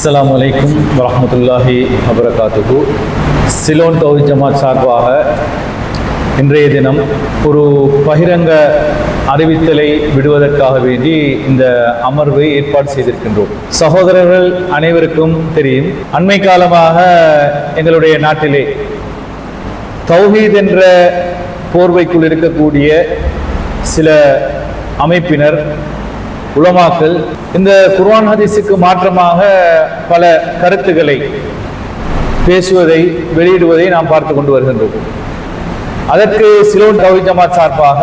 அஸ்ஸலாமு அலைக்கும் வரஹ்மத்துல்லாஹி வபரகாத்துஹு. சிலோன் தௌஹீத் ஜமாத் சார்பாக இன்றைய தினம் ஒரு பகிரங்க அறிவித்தலை விடுவதற்காக வேண்டி இந்த அமர்வை ஏற்பாடு செய்திருக்கின்றோம். சகோதரர்கள் அனைவருக்கும் தெரியும், அண்மை காலமாக எங்களுடைய நாட்டிலே தௌஹீத் என்ற போர்வைக்குள் இருக்கக்கூடிய சில அமைப்பினர், உலமாக்கள் இந்த குர்ஆன் ஹதீஸுக்கு மாற்றமாக பல கருத்துக்களை பேசுவதை, வெளியிடுவதை நாம் பார்த்து கொண்டு வருகின்றோம். அதற்கு சிலோன் தௌஹீத் ஜமாத் சார்பாக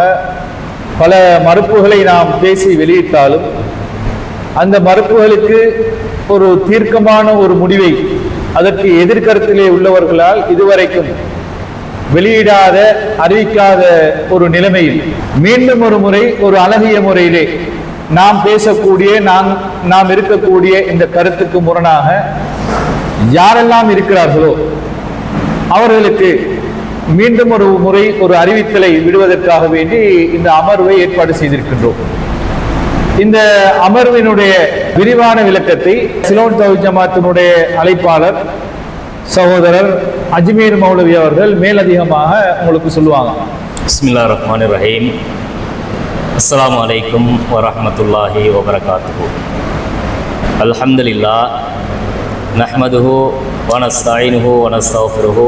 பல மறுப்புகளை நாம் பேசி வெளியிட்டாலும் அந்த மறுப்புகளுக்கு ஒரு தீர்க்கமான ஒரு முடிவை அதற்கு எதிர்கருத்திலே உள்ளவர்களால் இதுவரைக்கும் வெளியிடாத, அறிவிக்காத ஒரு நிலைமையில் மீண்டும் ஒரு முறை ஒரு அழகிய முறையிலே நாம் பேசக்கூடிய, நாம் இருக்கக்கூடிய இந்த கருத்துக்கு முரணாக யாரெல்லாம் இருக்கிறார்களோ அவர்களுக்கு மீண்டும் ஒரு முறை ஒரு அறிவித்தலை விடுவதற்காக வேண்டி இந்த அமர்வை ஏற்பாடு செய்திருக்கின்றோம். இந்த அமர்வினுடைய விரிவான விளக்கத்தை சிலோன் தௌஹீத் ஜமாத்தினுடைய அழைப்பாளர் சகோதரர் அஜ்மீர் மௌலவி அவர்கள் மேலதிகமாக உங்களுக்கு சொல்லுவாங்க. பிஸ்மில்லாஹிர் ரஹ்மானிர் ரஹீம். அஸ்ஸலாமு அலைக்கும் வரஹ்மத்துல்லாஹி வபரகாத்துஹு. அல்ஹம்துலில்லாஹ் நஹ்மதுஹு வ நஸ்தஈனுஹு வ நஸ்தக்ஃபிருஹு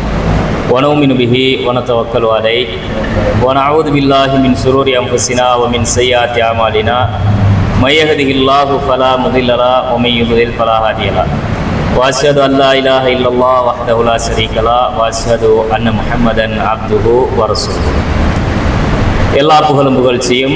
வ நுமினு பிஹி வ நதவக்கலு அலைஹி வ நஊது பில்லாஹி மின் ஷுரூரி அன்ஃபுஸினா வ மின் ஸய்யிஆத்தி அமாலினா மை யஹ்திஹில்லாஹு ஃபலா முதில்ல லஹு வ மை யுضلل ஃபலா ஹாதிய லஹு வ அஷ்ஹது அல்லா இலாஹா இல்லல்லாஹ் வஹ்தஹு லா ஷரீக லஹு வ அஷ்ஹது அன்ன முஹம்மதன் அப்துஹு வ ரசூலுஹு. எல்லா புகழும் புகழ்ச்சியும்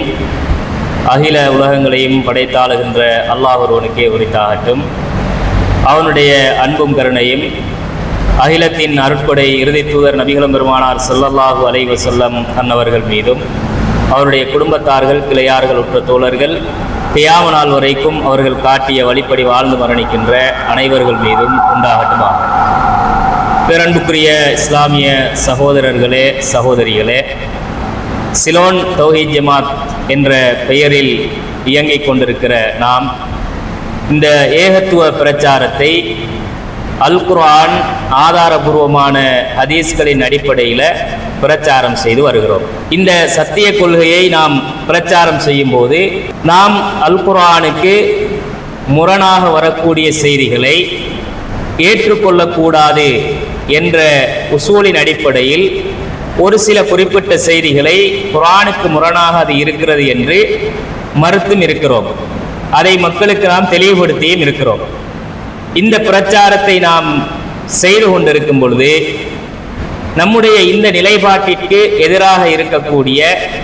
அகில உலகங்களையும் படைத்தாளுகின்ற அல்லாஹ் ஒருவனுக்கே உரித்தாகட்டும். அவனுடைய அன்பும் கருணையும் அகிலத்தின் அருட்கொடை இறுதி தூதர் நபிகளும் பெருமானார் ஸல்லல்லாஹு அலைஹி வஸல்லம் அன்னவர்கள் மீதும், அவருடைய குடும்பத்தார்கள், கிளையார்கள், உற்ற தோழர்கள், கியாம நாள் வரைக்கும் அவர்கள் காட்டிய வழிப்படி வாழ்ந்து மரணிக்கின்ற அனைவர்கள் மீதும் உண்டாகட்டுமாக. பேரன்புக்குரிய இஸ்லாமிய சகோதரர்களே, சகோதரிகளே, சிலோன் தௌஹீத் ஜமாத் என்ற பெயரில் இயங்கிக் கொண்டிருக்கிற நாம் இந்த ஏகத்துவ பிரச்சாரத்தை அல் குர்ஆன் ஆதாரபூர்வமான ஹதீஸ்களின் அடிப்படையில் பிரச்சாரம் செய்து வருகிறோம். இந்த சத்திய கொள்கையை நாம் பிரச்சாரம் செய்யும் போது நாம் அல் குர்ஆனுக்கு முரணாக வரக்கூடிய செய்திகளை ஏற்றுக்கொள்ளக்கூடாது என்ற உசூலின் அடிப்படையில் ஒரு சில குறிப்பிட்ட செய்திகளை குர்ஆனுக்கு முரணாக அது இருக்கிறது என்று மறுத்தும் இருக்கிறோம். அதை மக்களுக்கு நாம் தெளிவுபடுத்தியும் இருக்கிறோம். இந்த பிரச்சாரத்தை நாம் செய்து கொண்டிருக்கும் பொழுது நம்முடைய இந்த நிலைப்பாட்டிற்கு எதிராக இருக்கக்கூடிய,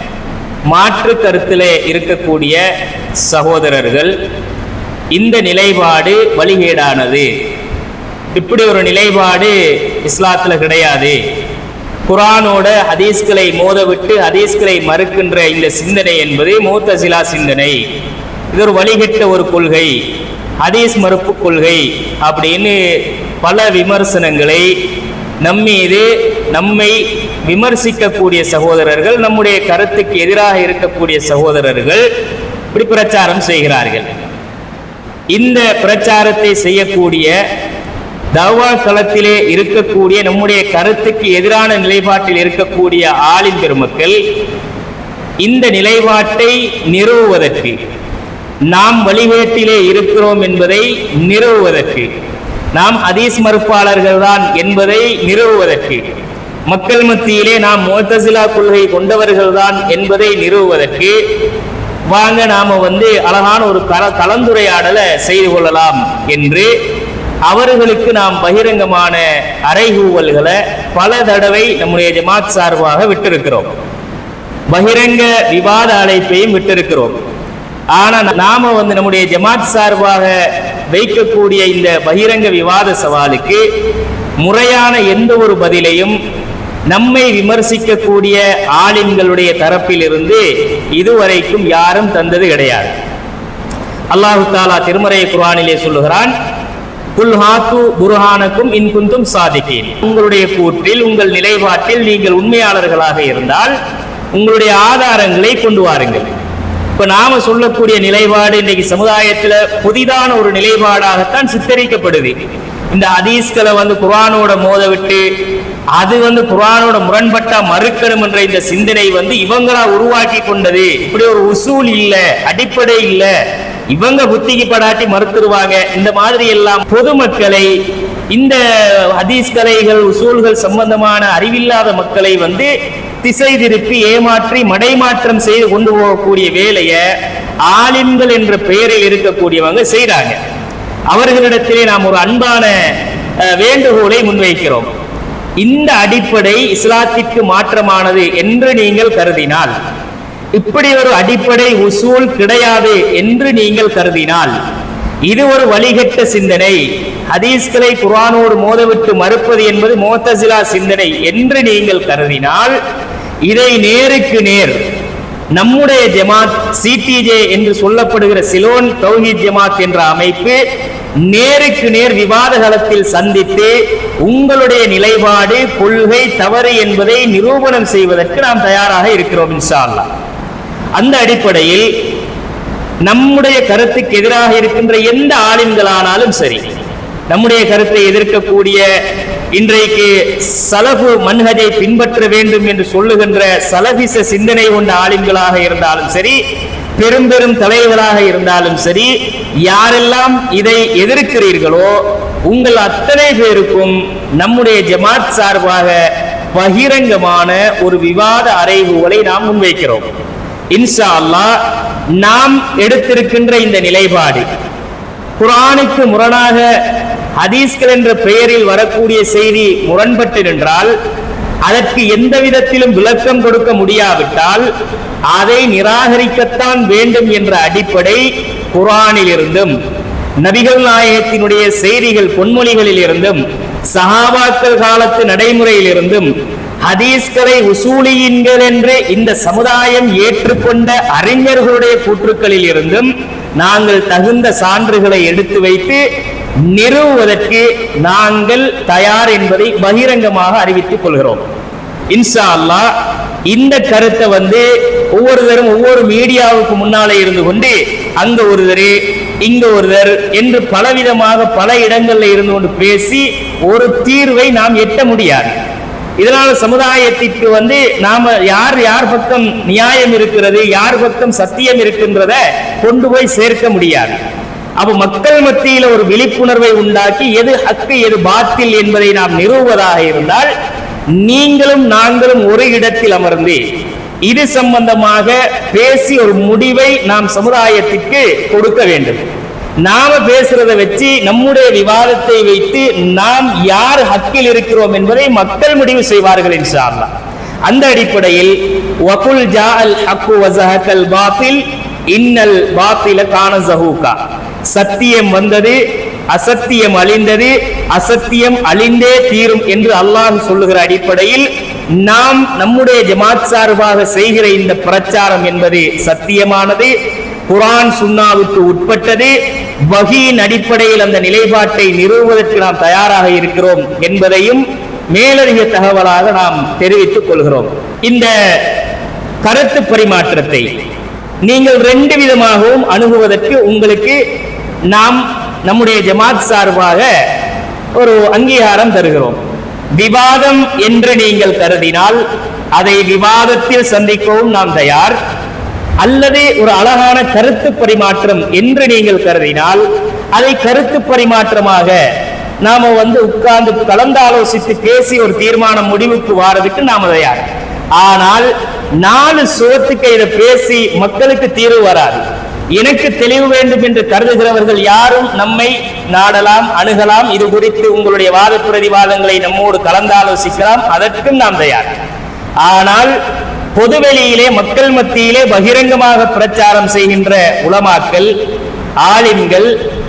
மாற்று கருத்திலே இருக்கக்கூடிய சகோதரர்கள் இந்த நிலைப்பாடு வழிகேடானது, இப்படி ஒரு நிலைப்பாடு இஸ்லாத்தில் கிடையாது, குர்ஆனோட ஹதீஸ்களை மோதவிட்டு ஹதீஸ்களை மறுக்கின்ற இந்த சிந்தனை என்பது முஅ்தஸிலா சிந்தனை, இது ஒரு வழிகெட்ட ஒரு கொள்கை, ஹதீஸ் மறுப்பு கொள்கை அப்படின்னு பல விமர்சனங்களை நம்மீது, நம்மை விமர்சிக்கக்கூடிய சகோதரர்கள், நம்முடைய கருத்துக்கு எதிராக இருக்கக்கூடிய சகோதரர்கள் இப்படி பிரச்சாரம் செய்கிறார்கள். இந்த பிரச்சாரத்தை செய்யக்கூடிய, தவா களத்திலே இருக்கக்கூடிய, நம்முடைய கருத்துக்கு எதிரான நிலைப்பாட்டில் இருக்கக்கூடிய ஆலிம் பெருமக்கள் இந்த நிலைப்பாட்டை நிறுவுவதற்கு, நாம் வழிகேட்டிலே இருக்கிறோம் என்பதை நிறுவுவதற்கு, நாம் ஹதீஸ் மறுப்பாளர்கள் தான் என்பதை நிறுவுவதற்கு, மக்கள் மத்தியிலே நாம் முஅ்தஸிலா கொள்கை கொண்டவர்கள் தான் என்பதை நிறுவுவதற்கு வாங்க நாம அழகான ஒரு கலந்துரையாடலை செய்து கொள்ளலாம் என்று அவர்களுக்கு நாம் பகிரங்கமான அறைகூவல்களை பல தடவை நம்முடைய ஜமாத் சார்பாக விட்டிருக்கிறோம். பகிரங்க விவாத அழைப்பையும் விட்டிருக்கிறோம். ஆனால் நாம நம்முடைய ஜமாத் சார்பாக வைக்கக்கூடிய இந்த பகிரங்க விவாத சவாலுக்கு முறையான எந்த ஒரு பதிலையும் நம்மை விமர்சிக்கக்கூடிய ஆலிம்களுடைய தரப்பில் இருந்து இதுவரைக்கும் யாரும் தந்தது கிடையாது. அல்லாஹு தஆலா திருமறை குர்ஆனிலே சொல்லுகிறான், குல் ஹாத்து புர்ஹானக்கும் இன் குந்தும் சாதிகீன். உங்களுடைய கூற்றில், உங்கள் நிலைப்பாட்டில் நீங்கள் உண்மையாளர்களாக இருந்தால் உங்களுடைய ஆதாரங்களை கொண்டு வாருங்கள். இப்ப நாம சொல்லக்கூடிய நிலைப்பாடு இன்றைக்கு சமுதாயத்துல புதிதான ஒரு நிலைப்பாடாகத்தான் சித்தரிக்கப்படுது. இந்த ஹதீஸ்களை குர்ஆனோட மோத விட்டு அது குர்ஆனோட முரண்பட்டா மறுக்கணும் என்ற இந்த சிந்தனை இவங்களா உருவாக்கி கொண்டது. இப்படி ஒரு உசூல் இல்ல, அடிப்படை இல்ல, இவங்க புத்திக்கு படாட்டி மறுத்துருவாங்க. இந்த மாதிரி எல்லாம் பொதுமக்களை, இந்த ஹதீஸ் கலைகள் உசூல்கள் சம்பந்தமான அறிவில்லாத மக்களை திசை திருப்பி ஏமாற்றி மடைமாற்றம் செய்து கொண்டு போகக்கூடிய வேலையை ஆலிம்கள் என்ற பெயரில் இருக்கக்கூடியவங்க செய்றாங்க. அவர்களிடத்திலே நாம் ஒரு அன்பான வேண்டுகோளை முன்வைக்கிறோம். இந்த அடிப்படை இஸ்லாத்திற்கு மாற்றமானது என்று நீங்கள் கருதினால், இப்படி ஒரு அடிப்படை உசூல் கிடையாது என்று நீங்கள் கருதினால், இது ஒரு வழிகட்ட சிந்தனை, ஹதீஸ்களை குர்ஆனோடு மோதவிட்டு மறுப்பது என்பது முஅத்தஸிலா சிந்தனை என்று நீங்கள் கருதினால், இதை நேருக்கு நேர் நம்முடைய ஜமாத் சிடிஜே என்று சொல்லப்படுகிற சிலோன் தௌஹீத் ஜமாத் என்ற அமைப்பு நேருக்கு நேர் விவாத களத்தில் சந்தித்து உங்களுடைய நிலைப்பாடு கொள்கை தவறு என்பதை நிரூபணம் செய்வதற்கு நாம் தயாராக இருக்கிறோம் இன்ஷா அல்லாஹ். அந்த அடிப்படையில் நம்முடைய கருத்துக்கு எதிராக இருக்கின்ற எந்த ஆலிம்களானாலும் சரி, நம்முடைய கருத்தை எதிர்க்கக்கூடிய இன்றைக்கு சலஃபு மன்ஹஜை பின்பற்ற வேண்டும் என்று சொல்லுகின்ற சலபிச சிந்தனை கொண்ட ஆலிம்களாக இருந்தாலும் சரி, பெரும் பெரும் தலைவர்களாக இருந்தாலும் சரி, யாரெல்லாம் இதை எதிர்க்கிறீர்களோ உங்கள் அத்தனை பேருக்கும் நம்முடைய ஜமாத் சார்பாக பகிரங்கமான ஒரு விவாத அறைகூவலை நாம் முன்வைக்கிறோம். இன்ஷா அல்லாஹ் நாம் எடுத்திருக்கின்ற இந்த நிலைப்பாடு குர்ஆனுக்கு முரணாக ஹதீஸ்கள் என்ற பெயரில் வரக்கூடிய செய்தி முரண்பட்டு நின்றால், அதற்கு எந்த விதத்திலும் விளக்கம் கொடுக்க முடியாவிட்டால் அதை நிராகரிக்கத்தான் வேண்டும் என்ற அடிப்படை குர்ஆனில் இருந்தும் நபிகள் நாயகத்தினுடைய செய்திகள் பொன்மொழிகளில் இருந்தும் சஹாபாக்கள் காலத்து நடைமுறையில் இருந்தும் ஹதீஸ்களை உசூலியின்கள் என்று இந்த சமுதாயம் ஏற்றுக்கொண்ட அறிஞர்களுடைய கூற்றுக்களில் இருந்தும் நாங்கள் தகுந்த சான்றுகளை எடுத்து வைத்து நிறுவுவதற்கு நாங்கள் தயார் என்பதை பகிரங்கமாக அறிவித்துக் கொள்கிறோம். இன்ஷா அல்லாஹ் இந்த கருத்தை ஒவ்வொருத்தரும் ஒவ்வொரு மீடியாவுக்கு முன்னாலே இருந்து கொண்டு அங்க ஒருத்தர் இங்க ஒருத்தர் என்று பலவிதமாக பல இடங்கள்ல இருந்து கொண்டு பேசி ஒரு தீர்வை நாம் எட்ட முடியாது. இதனால சமுதாயத்திற்கு நாம யார் பக்கம் நியாயம் இருக்கிறது, யார் பக்கம் சத்தியம் இருக்கின்றத கொண்டு போய் சேர்க்க முடியாது. அப்ப மக்கள் மத்தியில ஒரு விழிப்புணர்வை உண்டாக்கி எது ஹக்கு எது பாத்தில் என்பதை நாம் நிறுவுவதாக இருந்தால், நீங்களும் நாங்களும் ஒரு இடத்தில் அமர்ந்து இது சம்பந்தமாக பேசி ஒரு முடிவை நாம் சமுதாயத்திற்கு கொடுக்க வேண்டும். நாம பேசுறதை வச்சு நம்முடைய விவாதத்தை வைத்து நாம் யார் ஹக்கில் இருக்கிறோம் என்பதை மக்கள் முடிவு செய்வார்கள் இன்ஷா அல்லாஹ். அந்த அடிப்படையில் வகுல் ஜாஅல் ஹக்கு வஸஹகல் பாத்தில் இன்னல் பாத்தில கான ஸஹூகா, சத்தியம் வந்தது, அசத்தியம் அழிந்தது, அசத்தியம் அழிந்தே தீரும் என்று அல்லாஹ் சொல்லுகிற அடிப்படையில் நாம் நம்முடைய ஜமாத் சார்பாக செய்கிற இந்த பிரச்சாரம் என்பது சத்தியமானது, குர்ஆன் சுன்னாவுக்கு உட்பட்டது, வஹீயின் அடிப்படையில் அந்த நிலைப்பாட்டை நிறுவுவதற்கு நாம் தயாராக இருக்கிறோம் என்பதையும் மேலதிக தகவலாக நாம் தெரிவித்துக் கொள்கிறோம். இந்த கருத்து பரிமாற்றத்தை நீங்கள் ரெண்டு விதமாகவும் அணுகுவதற்கு உங்களுக்கு நாம் நம்முடைய ஜமாத் சார்பாக ஒரு அங்கீகாரம் தருகிறோம். விவாதம் என்று நீங்கள் கருதினால் அதை விவாதத்தில் சந்திக்கவும் நாம் தயார். அல்லது ஒரு அழகான கருத்து பரிமாற்றம் என்று நீங்கள் கருதினால் அதை கருத்து பரிமாற்றமாக நாம உட்கார்ந்து கலந்தாலோசித்து பேசி ஒரு தீர்மானம் முடிவுக்கு வாரதுக்கு நாம தயார். ஆனால் 4 சுவத்துக்கு இதை பேசி மக்களுக்கு தீர்வு வராது. எனக்கு தெளிவு வேண்டும் என்று கருதுகிறவர்கள் யாரும் நம்மை நாடலாம், அணுகலாம். இது குறித்து உங்களுடைய வாத பிரதிவாதங்களை நம்மோடு கலந்தாலோசிக்கலாம், அதற்கும் நாம் தயார். ஆனால் பொதுவெளியிலே மக்கள் மத்தியிலே பகிரங்கமாக பிரச்சாரம் செய்கின்ற உலமாக்கள், ஆலிம்கள்,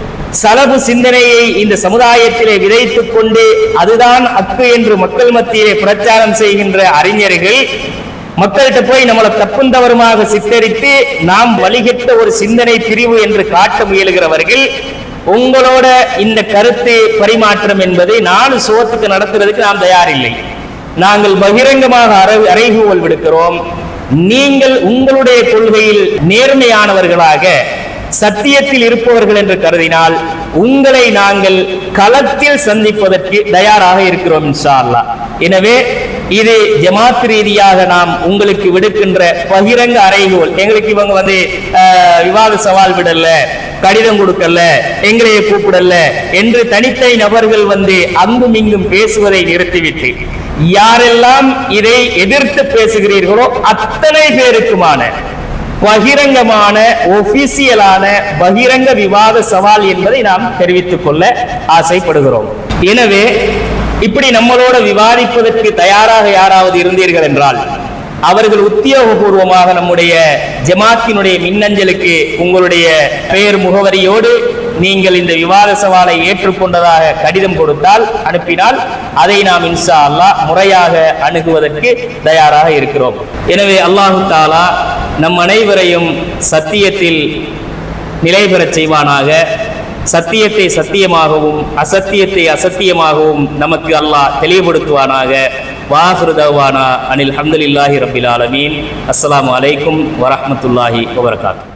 சலபு சிந்தனையை இந்த சமுதாயத்திலே விதைத்துக் கொண்டு அதுதான் ஹக்கு என்று மக்கள் மத்தியிலே பிரச்சாரம் செய்கின்ற அறிஞர்கள் மக்கள்கிட்ட போய் நம்மளை தப்புந்தவருமாக சித்தரித்து நாம் வழிகட்ட ஒரு சிந்தனை பிரிவு என்று காட்ட முயலுகிறவர்கள், உங்களோட இந்த கருத்து பரிமாற்றம் என்பதை 4 சுவத்துக்கு நடத்துறதுக்கு நாம் தயாரில்லை. நாங்கள் பகிரங்கமாக அறைகூவல் விடுக்கிறோம். நீங்கள் உங்களுடைய கொள்கையில் நேர்மையானவர்களாக சத்தியத்தில் இருப்பவர்கள் என்று கருதினால் உங்களை நாங்கள் களத்தில் சந்திப்பதற்கு தயாராக இருக்கிறோம் இன்ஷா அல்லாஹ். எனவே இது ஜமாத் ரீதியாக நாம் உங்களுக்கு விடுக்கின்ற பகிரங்க அறைகோல். எங்களுக்கு இவங்க விவாத சவால் விடல, கடிதம் கொடுக்கல, எங்களையே கூப்பிடல என்று தனித்தனி நபர்கள் அங்கும் இங்கும் பேசுவதை நிறுத்திவிட்டு யாரெல்லாம் இதை எதிர்த்து பேசுகிறீர்களோ அத்தனை பேருக்குமான பகிரங்கமான ஒபிசியலான பகிரங்க விவாத சவால் என்பதை நாம் தெரிவித்துக் கொள்ள ஆசைப்படுகிறோம். எனவே இப்படி நம்மளோட விவாதிப்பதற்கு தயாராக யாராவது இருந்தீர்கள் என்றால் அவர்கள் உத்தியோகபூர்வமாக நம்முடைய ஜமாத்தினுடைய மின்னஞ்சலுக்கு உங்களுடைய பெயர் முகவரியோடு நீங்கள் இந்த விவாத சவாலை ஏற்றுக்கொண்டதாக கடிதம் கொடுத்தால் அனுப்பினால் அதை நாம் இன்ஷா அல்லாஹ் முறையாக அணுகுவதற்கு தயாராக இருக்கிறோம். எனவே அல்லாஹு தஆலா நம் அனைவரையும் சத்தியத்தில் நிலை பெறச் செய்வானாக. சத்தியத்தை சத்தியமாகவும் அசத்தியத்தை அசத்தியமாகவும் நமக்கு அல்லாஹ் தெளிவுபடுத்துவானாக. வாஹிரு தஅவானா அனில் ஹம்துலில்லாஹி ரப்பில் ஆலமீன். அஸ்ஸலாமு அலைக்கும் வரஹ்மத்துல்லாஹி வபரகாத்துஹு.